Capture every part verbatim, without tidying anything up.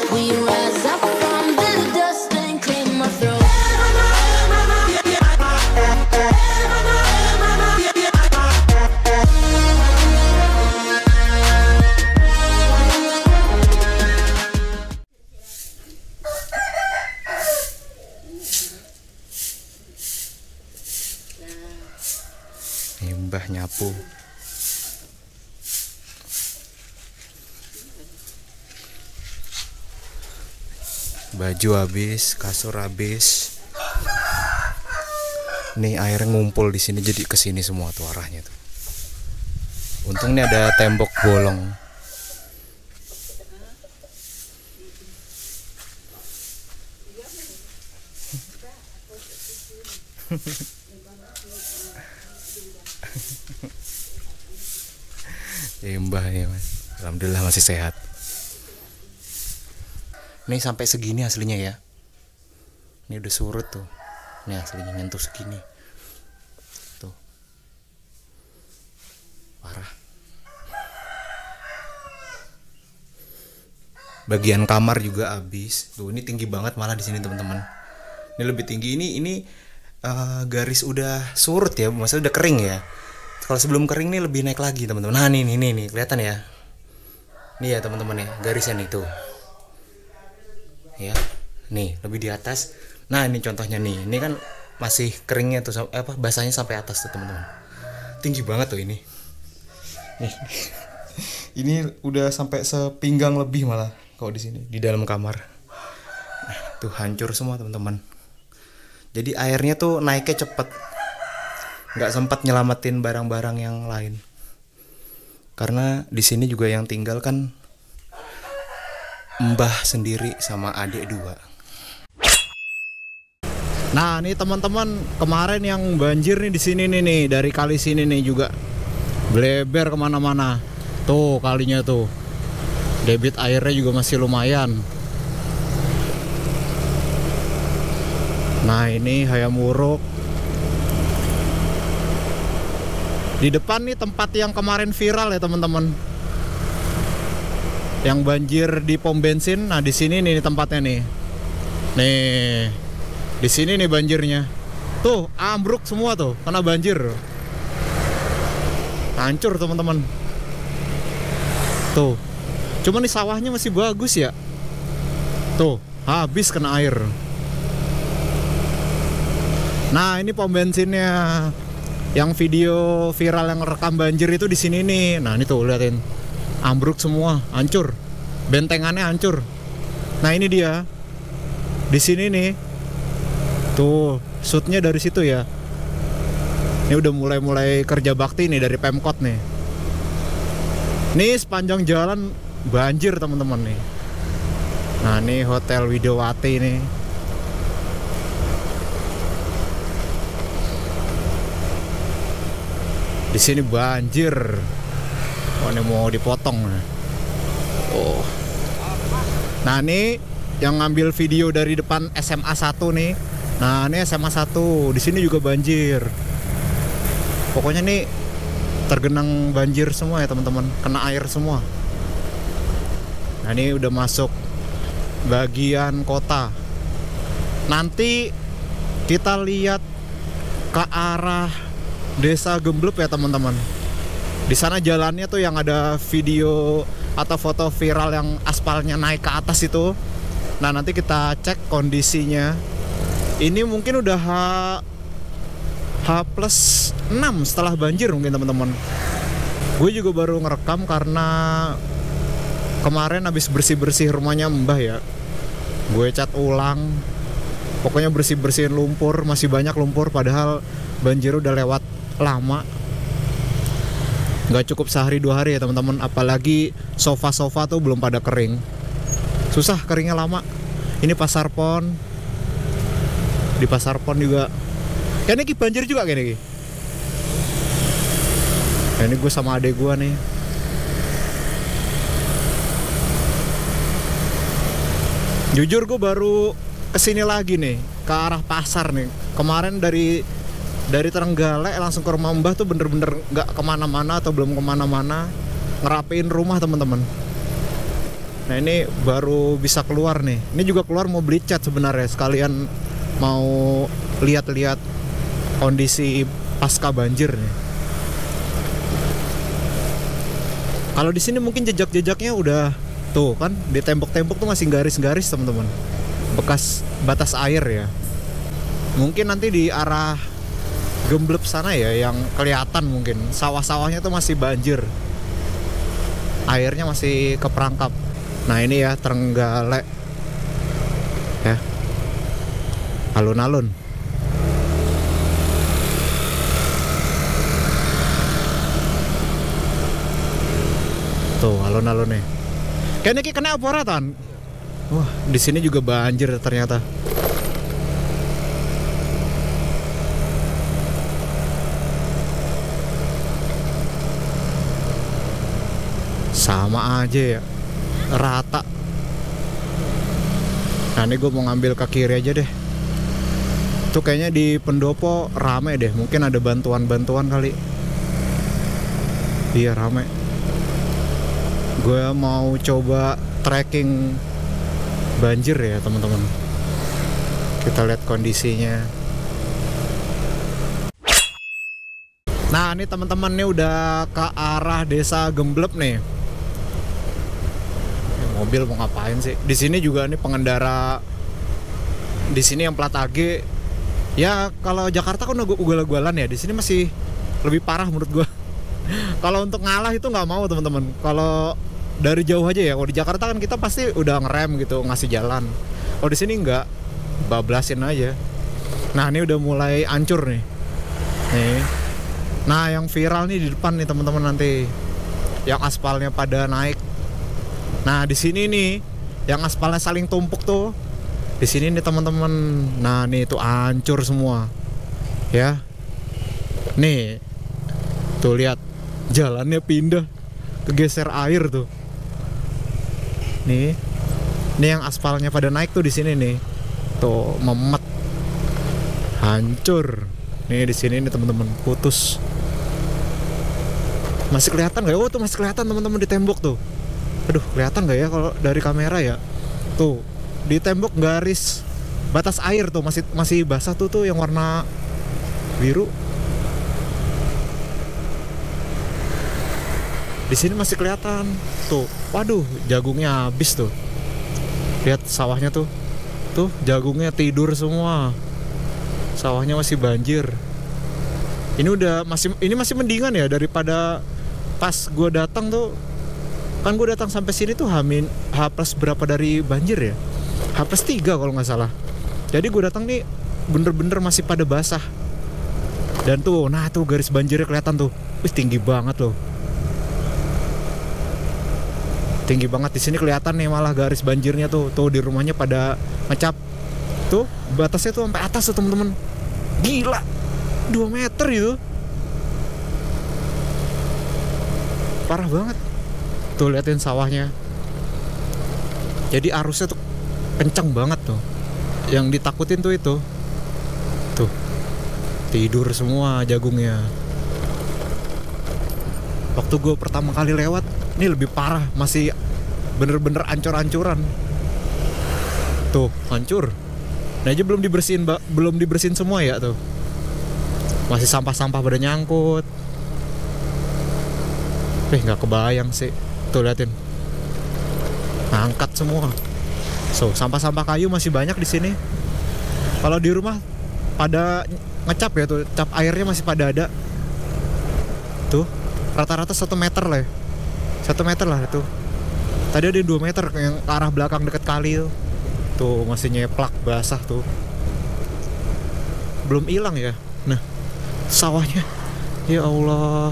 We rise up from the dust and clean my throat. Mbah nyapu. Baju habis, kasur habis. Nih air ngumpul di sini jadi kesini semua tuh arahnya tuh. Untungnya ada tembok bolong. Ya mbah ya mas, alhamdulillah masih sehat. Ini sampai segini aslinya ya. Ini udah surut tuh. Ini aslinya nyentuh segini. Tuh. Parah. Bagian kamar juga habis. Tuh ini tinggi banget malah di sini teman-teman. Ini lebih tinggi ini ini uh, garis udah surut ya, maksudnya udah kering ya. Kalau sebelum kering nih lebih naik lagi teman-teman. Nah nih nih nih, nih kelihatan ya. Nih ya teman-teman ya, garisnya nih tuh. Ya, nih lebih di atas. Nah ini contohnya nih, ini kan masih keringnya tuh, apa basahnya sampai atas tuh teman-teman. Tinggi banget tuh ini. Nih, ini udah sampai sepinggang lebih malah kalau di sini di dalam kamar. Nah, tuh hancur semua teman-teman. Jadi airnya tuh naiknya cepet. Nggak sempat nyelamatin barang-barang yang lain karena di sini juga yang tinggal kan mbah sendiri sama adik dua. Nah nih teman-teman, kemarin yang banjir nih di sini nih nih dari kali sini nih juga bleber kemana-mana tuh kalinya tuh, debit airnya juga masih lumayan. Nah ini Hayamuruk. Di depan nih tempat yang kemarin viral ya teman-teman, yang banjir di pom bensin. Nah di sini nih tempatnya nih, nih di sini nih banjirnya. Tuh ambruk semua tuh, kena banjir, hancur teman-teman. Tuh, cuma nih sawahnya masih bagus ya. Tuh habis kena air. Nah ini pom bensinnya. Yang video viral yang rekam banjir itu di sini nih. Nah ini tuh liatin, ambruk semua, hancur, bentengannya hancur. Nah ini dia, di sini nih, tuh shootnya dari situ ya. Ini udah mulai-mulai kerja bakti nih dari Pemkot nih. Nih sepanjang jalan banjir teman-teman nih. Nah ini Hotel Widowati nih. Di sini banjir. Oh, ini mau dipotong. Oh. Nah, ini yang ngambil video dari depan S M A satu nih. Nah, ini S M A satu. Di sini juga banjir. Pokoknya nih tergenang banjir semua ya, teman-teman. Kena air semua. Nah, ini udah masuk bagian kota. Nanti kita lihat ke arah Desa Gembleb ya teman-teman. Di sana jalannya tuh yang ada video atau foto viral yang aspalnya naik ke atas itu. Nah nanti kita cek kondisinya. Ini mungkin udah H H plus enam setelah banjir mungkin teman-teman. Gue juga baru ngerekam karena kemarin habis bersih-bersih rumahnya Mbah ya. Gue cat ulang. Pokoknya bersih-bersihin lumpur, masih banyak lumpur padahal banjir udah lewat lama. Nggak cukup sehari dua hari ya teman-teman, apalagi sofa-sofa tuh belum pada kering. Susah keringnya lama. Ini Pasar Pon. Di Pasar Pon juga kayaknya ki banjir juga kayaknya ki. Nah, ini gue sama adek gue nih. Jujur gue baru kesini lagi nih, ke arah pasar nih. Kemarin dari dari Trenggalek langsung ke rumah Mbah tuh bener-bener gak kemana-mana atau belum kemana-mana, ngerapiin rumah teman-teman. Nah ini baru bisa keluar nih. Ini juga keluar mau beli cat sebenarnya, sekalian mau lihat-lihat kondisi pasca banjir nih. Kalau di sini mungkin jejak-jejaknya udah tuh kan, di tembok-tembok tuh masih garis-garis teman-teman, bekas batas air ya. Mungkin nanti di arah Gembleb sana ya yang kelihatan, mungkin sawah-sawahnya tuh masih banjir, airnya masih keperangkap. Nah ini ya Trenggalek ya, alun-alun. Tuh alun-alun nih. Kayaknya ki kena apa ora tan? Wah, di sini juga banjir ternyata. Sama aja ya, rata. Nah ini gue mau ngambil ke kiri aja deh. Tuh kayaknya di pendopo rame deh, mungkin ada bantuan-bantuan kali. Iya rame. Gue mau coba tracking banjir ya teman-teman. Kita lihat kondisinya. Nah ini teman-teman nih udah ke arah desa Gembleb nih. Ini mobil mau ngapain sih? Di sini juga nih pengendara. Di sini yang plat A G. Ya kalau Jakarta kan udah ugal-ugalan ya. Di sini masih lebih parah menurut gue. Kalau untuk ngalah itu nggak mau teman-teman. Kalau dari jauh aja ya. Kalau di Jakarta kan kita pasti udah ngerem gitu, ngasih jalan. Kalau di sini nggak, bablasin aja. Nah ini udah mulai hancur nih. Nih. Nah yang viral nih di depan nih teman-teman nanti, yang aspalnya pada naik. Nah di sini nih, yang aspalnya saling tumpuk tuh. Di sini nih teman-teman. Nah nih itu hancur semua. Ya. Nih. Tuh lihat, jalannya pindah, kegeser air tuh. Nih, ini yang aspalnya pada naik tuh di sini nih, tuh memet, hancur. Nih di sini nih teman-teman, putus. Masih kelihatan nggak ya? Oh tuh masih kelihatan teman-teman di tembok tuh. Aduh kelihatan nggak ya kalau dari kamera ya? Tuh di tembok garis batas air tuh masih masih basah tuh tuh yang warna biru. Di sini masih kelihatan tuh, waduh jagungnya habis tuh. Lihat sawahnya tuh, tuh jagungnya tidur semua. Sawahnya masih banjir. Ini udah masih, ini masih mendingan ya daripada pas gue datang tuh. Kan gue datang sampai sini tuh Hamin H plus berapa dari banjir ya? H plus tiga kalau nggak salah. Jadi gue datang nih bener-bener masih pada basah. Dan tuh, nah tuh garis banjirnya kelihatan tuh, wih tinggi banget loh. Tinggi banget di sini kelihatan nih malah garis banjirnya tuh. Tuh di rumahnya pada ngecap. Tuh batasnya tuh sampai atas tuh teman-teman. Gila. dua meter itu. Parah banget. Tuh liatin sawahnya. Jadi arusnya tuh kenceng banget tuh. Yang ditakutin tuh itu. Tuh. Tidur semua jagungnya. Waktu gue pertama kali lewat, ini lebih parah, masih bener-bener ancur-ancuran. Tuh, hancur. Nah aja belum dibersihin, ba- belum dibersihin semua ya tuh. Masih sampah-sampah pada nyangkut. Eh, nggak kebayang sih. Tuh liatin. Angkat semua. So, sampah-sampah kayu masih banyak di sini. Kalau di rumah pada ngecap ya tuh, cap airnya masih pada ada. Tuh, rata-rata satu meter lah ya. Satu meter lah itu. Tadi ada dua meter yang ke arah belakang dekat kali tuh. Tuh masih nyeplak basah tuh. Belum hilang ya. Nah sawahnya, ya Allah,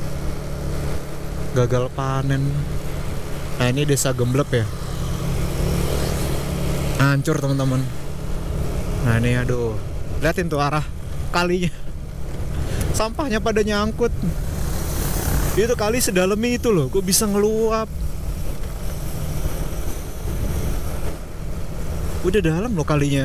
gagal panen. Nah ini desa Gembleb ya. Hancur teman-teman. Nah ini aduh, liatin tuh arah kalinya. Sampahnya pada nyangkut. Itu kali sedalam itu loh, gue bisa ngeluap. Udah dalam loh kalinya.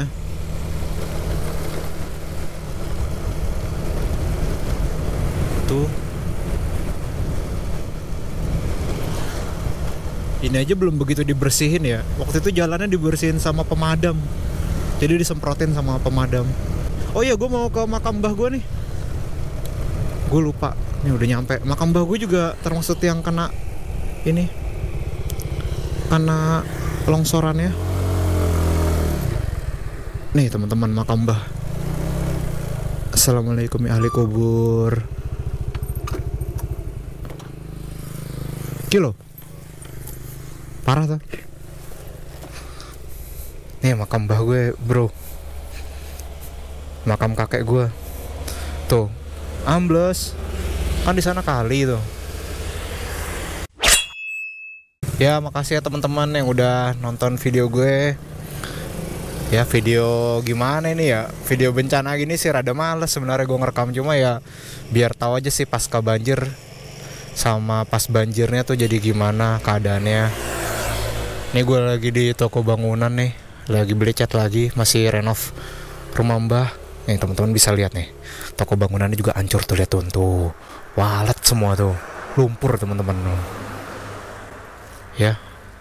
Tuh. Ini aja belum begitu dibersihin ya. Waktu itu jalannya dibersihin sama pemadam. Jadi disemprotin sama pemadam. Oh iya, gue mau ke makam mbah gue nih. Gue lupa. Ini udah nyampe. Makam mbah gue juga termasuk yang kena ini, kena longsorannya. Nih teman-teman, makam mbah. Assalamualaikum ya ahli kubur. Kilo parah tuh. Nih makam mbah gue bro, makam kakek gue tuh ambles kan di sana kali tuh. Ya makasih ya teman-teman yang udah nonton video gue. Ya video gimana ini ya, video bencana gini sih rada males sebenarnya gue ngerekam, cuma ya biar tahu aja sih pasca banjir sama pas banjirnya tuh jadi gimana keadaannya. Ini gue lagi di toko bangunan nih, lagi beli cat lagi, masih renov rumah mbah. Nih teman-teman bisa lihat nih, toko bangunannya juga hancur tuh, lihat tuh, tuh walet semua tuh, lumpur teman-teman. Ya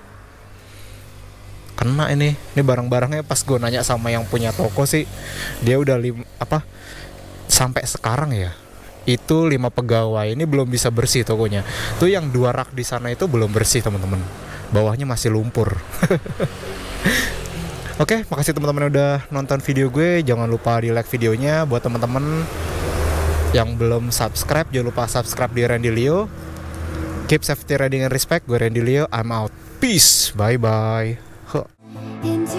kena ini, ini barang-barangnya pas gue nanya sama yang punya toko sih, dia udah lim, apa sampai sekarang ya itu lima pegawai ini belum bisa bersih tokonya. Tuh yang dua rak di sana itu belum bersih teman-teman, bawahnya masih lumpur. Oke, makasih teman-teman udah nonton video gue. Jangan lupa di like videonya. Buat teman-teman yang belum subscribe, jangan lupa subscribe di Randy Leo. Keep safety, riding and respect. Gue Randy Leo, I'm out. Peace, bye bye. Huh.